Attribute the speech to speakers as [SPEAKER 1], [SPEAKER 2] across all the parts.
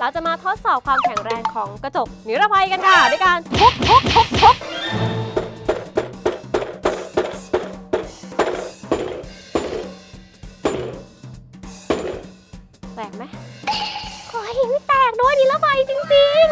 [SPEAKER 1] เราจะมาทดสอบความแข็งแรงของกระจกนิรภัยกันค่ะด้วยการทุบแตกไหมขอให้ไม่แตกด้วยนิรภัยจริง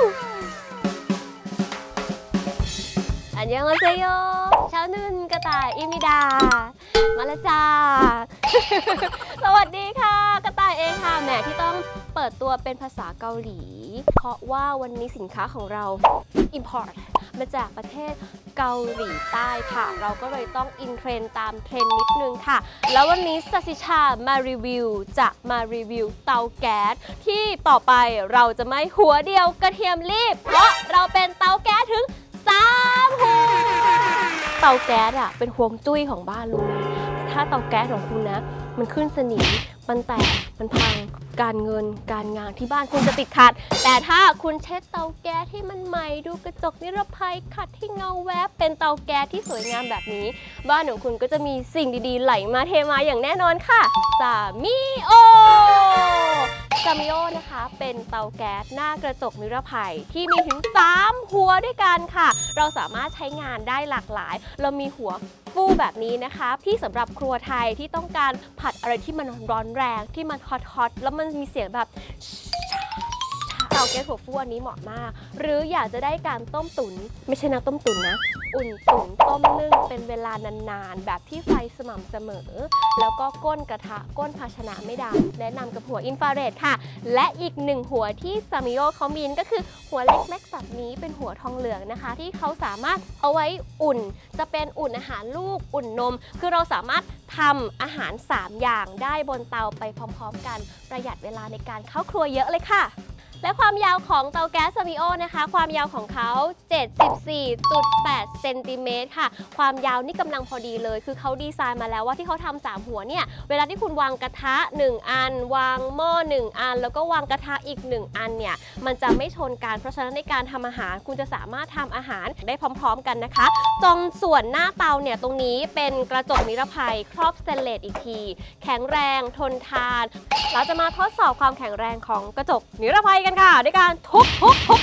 [SPEAKER 1] ๆอันยังอาเซโยชาวนุ่นกระต่ายอิมิดามาแล้วจ้า สวัสดีค่ะกระต่ายเองค่ะแหมที่ต้องเปิดตัวเป็นภาษาเกาหลีเพราะว่าวันนี้สินค้าของเรา import มาจากประเทศเกาหลีใต้ค่ะเราก็เลยต้องอินเทรนด์ตามเทรนด์นิดนึงค่ะแล้ววันนี้สัสิชามารีวิวเตาแก๊สที่ต่อไปเราจะไม่หัวเดียวกระเทียมรีบเพราะเราเป็นเตาแก๊สถึง3 หัวเตาแก๊สอ่ะเป็นห่วงจุ้ยของบ้านรู้ไหมถ้าเตาแก๊สของคุณนะมันขึ้นสนิมมันแตกมันพังการเงินการงานที่บ้านคุณจะติดขัดแต่ถ้าคุณเช็ดเตาแก๊สที่มันใหม่ดูกระจกนิรภัยขัดที่เงาแวบเป็นเตาแก๊สที่สวยงามแบบนี้บ้านของคุณก็จะมีสิ่งดีๆไหลมาเทมาอย่างแน่นอนค่ะซามิโอนะคะเป็นเตาแก๊สหน้ากระจกนิรภัยที่มีถึง3 หัวด้วยกันค่ะเราสามารถใช้งานได้หลากหลายเรามีหัวฟูแบบนี้นะคะที่สำหรับครัวไทยที่ต้องการผัดอะไรที่มันร้อนแรงที่มันฮอตแล้วมันมีเสียงแบบเตาแก๊สหัวฟูอันนี้เหมาะมากหรืออยากจะได้การต้มตุ๋นไม่ใช่น้ำต้มตุ๋นนะอุ่นตุ๋นต้มนึ่งเป็นเวลานานๆแบบที่ไฟสม่ำเสมอแล้วก็ก้นกระทะก้นภาชนะไม่ดำแนะนำกับหัวอินฟราเรดค่ะและอีก1 หัวที่ซามิโอเขามีก็คือหัวเล็กแม็กแบบนี้เป็นหัวทองเหลืองนะคะที่เขาสามารถเอาไว้อุ่นจะเป็นอุ่นอาหารลูกอุ่นนมคือเราสามารถทำอาหาร3 อย่างได้บนเตาไปพร้อมๆกันประหยัดเวลาในการเข้าครัวเยอะเลยค่ะและความยาวของเตาแก๊สซามิโอนะคะความยาวของเขา 74.8 เซนติเมตรค่ะความยาวนี่กำลังพอดีเลยคือเขาดีไซน์มาแล้วว่าที่เขาทำ3 หัวเนี่ยเวลาที่คุณวางกระทะ1 อันวางหม้อ1 อันแล้วก็วางกระทะอีก1 อันเนี่ยมันจะไม่ชนกันเพราะฉะนั้นในการทำอาหารคุณจะสามารถทำอาหารได้พร้อมๆกันนะคะตรงส่วนหน้าเตาเนี่ยตรงนี้เป็นกระจกนิรภัยครอบสเตนเลสอีกทีแข็งแรงทนทานเราจะมาทดสอบความแข็งแรงของกระจกนิรภัยกันค่ะด้วยการทุบ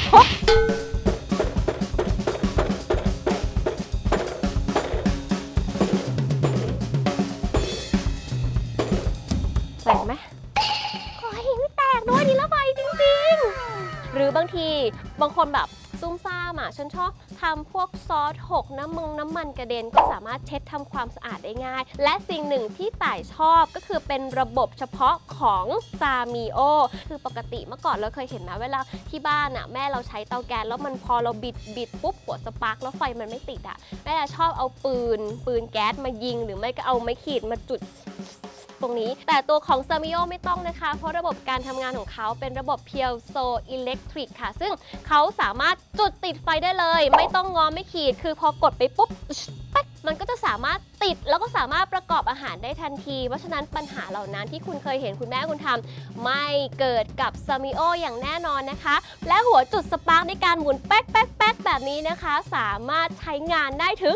[SPEAKER 1] แตกไหมขอให้ไม่แตกด้วยนิรภัยจริงๆหรือบางทีบางคนแบบซุ่มซ่ามฉันชอบทำพวกซอสหกน้ำมันกระเด็นก็สามารถเช็ดทำความสะอาดได้ง่ายและสิ่งหนึ่งที่ต่ายชอบก็คือเป็นระบบเฉพาะของซามิโอคือปกติเมื่อก่อนเราเคยเห็นนะเวลาที่บ้านแม่เราใช้เตาแก๊สแล้วมันพอเราบิดปุ๊บหัวสปาร์กแล้วไฟมันไม่ติดแม่ชอบเอาปืนแก๊สมายิงหรือไม่ก็เอาไม้ขีดมาจุดตรงนี้แต่ตัวของซามิโอไม่ต้องนะคะเพราะระบบการทำงานของเขาเป็นระบบเพียวโซอิเล็กทริกค่ะซึ่งเขาสามารถจุดติดไฟได้เลยไม่ต้องงอไม่ขีดคือพอกดไปปุ๊บมันก็จะสามารถติดแล้วก็สามารถประกอบอาหารได้ทันทีเพราะฉะนั้นปัญหาเหล่านั้นที่คุณเคยเห็นคุณแม่คุณทำไม่เกิดกับซามิโออย่างแน่นอนนะคะและหัวจุดสปาร์กในการหมุนแป๊กแบบนี้นะคะสามารถใช้งานได้ถึง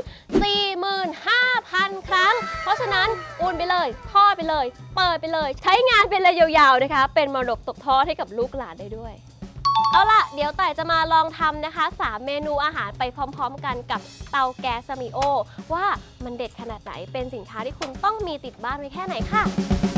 [SPEAKER 1] 45,000 ครั้งเพราะฉะนั้นอุ่นไปเลยทอดไปเลยเปิดไปเลยใช้งานเป็นระยะยาวๆนะคะเป็นมรดกตกทอดให้กับลูกหลานได้ด้วยเอาล่ะเดี๋ยวแต่จะมาลองทำนะคะ3 เมนูอาหารไปพร้อมๆกันกับเตาแก๊สซามิโอว่ามันเด็ดขนาดไหนเป็นสินค้าที่คุณต้องมีติดบ้านไว้แค่ไหนค่ะ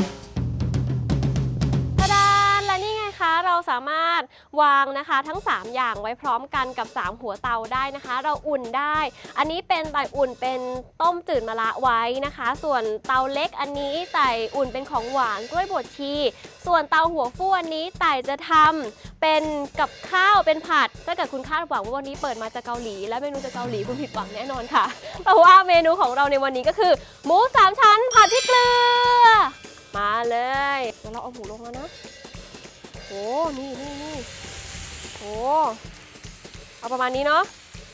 [SPEAKER 1] และนี่ไงคะเราสามารถวางนะคะทั้ง3 อย่างไว้พร้อมกันกับ3 หัวเตาได้นะคะเราอุ่นได้อันนี้เป็นไต่อุ่นเป็นต้มจืดมะระไว้นะคะส่วนเตาเล็กอันนี้ไต่อุ่นเป็นของหวานกล้วยบดชีส่วนเตาหัวฟูอันนี้ไต่จะทำเป็นกับข้าวเป็นผัดถ้าเกิดคุณคาดหวังว่าวันนี้เปิดมาจากเกาหลีและเมนูจากเกาหลีคุณผิดหวังแน่นอนค่ะเพราะว่าเมนูของเราในวันนี้ก็คือหมู3 ชั้นผัดพริกเกลือมาเลยเดี๋ยวเราเอาหมูลงแล้วนะโอ้นี่โอ้เอาประมาณนี้เนาะ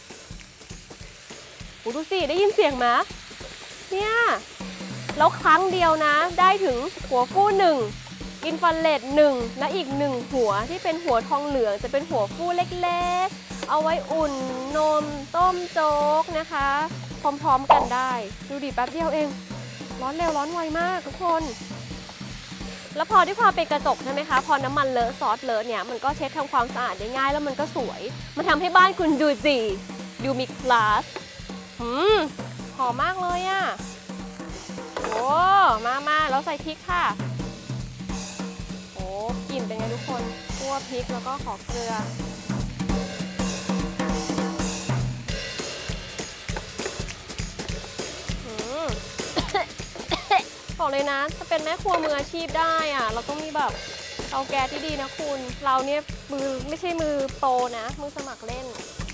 [SPEAKER 1] โอ้ดูสิได้ยินเสียงไหมเนี่ยแล้วครั้งเดียวนะได้ถึงหัวฟู1อินฟราเรด1และอีก1 หัวที่เป็นหัวทองเหลืองจะเป็นหัวฟูเล็กๆเอาไว้อุ่นนมต้มโจ๊กนะคะพร้อมๆกันได้ดูดิแป๊บเดียวเองร้อนเร็วร้อนไวมากทุกคนแล้วพอที่ความเป็นกระจกใช่ไหมคะพอน้ำมันเลอะซอสเลอะเนี่ยมันก็เช็ดทำความสะอาดได้ง่ายแล้วมันก็สวยมันทำให้บ้านคุณดูสิดูมีคลาสหอมมากเลยอ่ะโอ้มาแล้วใส่พริกค่ะโอ้กลิ่นเป็นไงทุกคนคั่วพริกแล้วก็ขอเกลือบอกเลยนะจะเป็นแม่ครัวมืออาชีพได้อ่ะเราต้องมีแบบเตาแก๊สที่ดีนะคุณเราเนี่ยมือไม่ใช่มือโปรนะมือสมัครเล่น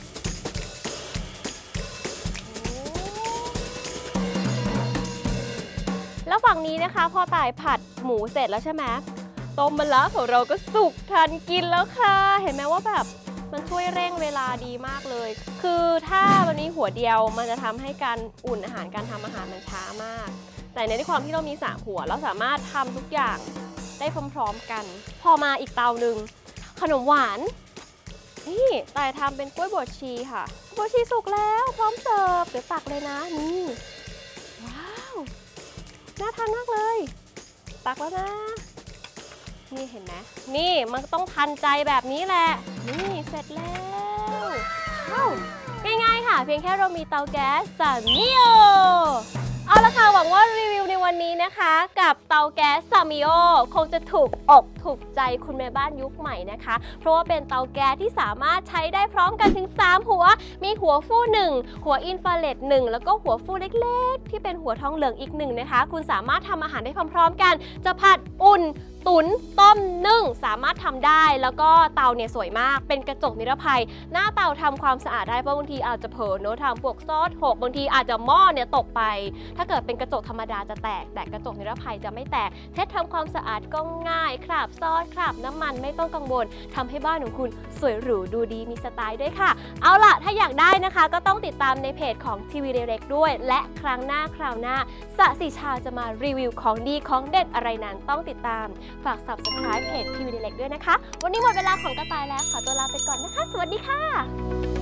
[SPEAKER 1] แล้วฝั่งนี้นะคะพอต่ายผัดหมูเสร็จแล้วใช่ไหมต้มมะระของเราก็สุกทันกินแล้วค่ะเห็นไหมว่าแบบมันช่วยเร่งเวลาดีมากเลยคือถ้าวันนี้หัวเดียวมันจะทำให้การอุ่นอาหารการทำอาหารมันช้ามากแต่ในความที่เรามี3หัวเราสามารถทำทุกอย่างได้พร้อมๆกันพอมาอีกเตาหนึ่งขนมหวานนี่ต่ายทำเป็นกล้วยบวชชีค่ะบวชชีสุกแล้วพร้อมเสิร์ฟเดี๋ยวตักเลยนะนี่ว้าวน่าทานมากเลยตักแล้วนะนี่เห็นไหมนี่มันต้องทันใจแบบนี้แหละนี่เสร็จแล้วง่ายๆค่ะเพียงแค่เรามีเตาแก๊สซามิโอเอาละค่ะหวังว่ารีวิวในวันนี้นะคะกับเตาแก๊สซามิโอคงจะถูกอกถูกใจคุณแม่บ้านยุคใหม่นะคะเพราะว่าเป็นเตาแก๊สที่สามารถใช้ได้พร้อมกันถึง3หัวมีหัวฟู่1หัวอินฟราเรด1แล้วก็หัวฟู่เล็กๆที่เป็นหัวทองเหลืองอีก1นะคะคุณสามารถทำอาหารได้พร้อมๆกันจะผัดอุ่นตุ๋นต้มนึ่งสามารถทำได้แล้วก็เตาเนี่ยสวยมากเป็นกระจกนิรภัยหน้าเตาทำความสะอาดได้เพราะบางทีอาจจะเผลอเนอะทำพวกซอสหกบางทีอาจจะหม้อเนี่ยตกไปถ้าเกิดเป็นกระจกธรรมดาจะแตกแต่กระจกนิรภัยจะไม่แตกเช็ดทำความสะอาดก็ง่ายคราบซอสคราบน้ำมันไม่ต้องกังวลทำให้บ้านของคุณสวยหรูดูดีมีสไตล์ด้วยค่ะเอาล่ะถ้าอยากได้นะคะก็ต้องติดตามในเพจของทีวีDirectด้วยและครั้งหน้าคราวหน้าสศิชาจะมารีวิวของดีของเด็ดอะไรนั้นต้องติดตามฝากSubscribe เพจทีวีDirectด้วยนะคะวันนี้หมดเวลาของกระต่ายแล้วขอตัวลาไปก่อนนะคะสวัสดีค่ะ